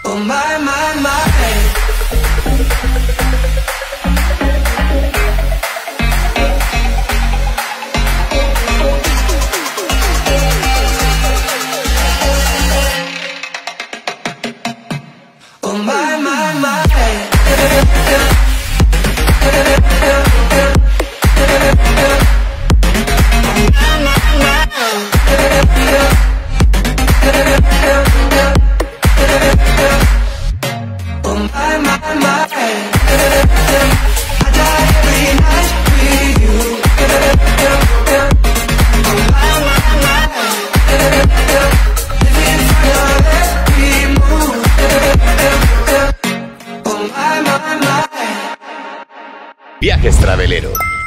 Oh my, my, my. Oh my, my, my. Oh my, my, my. I die every night with you. Oh my, my, my. Living for your every move. Oh my, my, my. Viajes Travelero.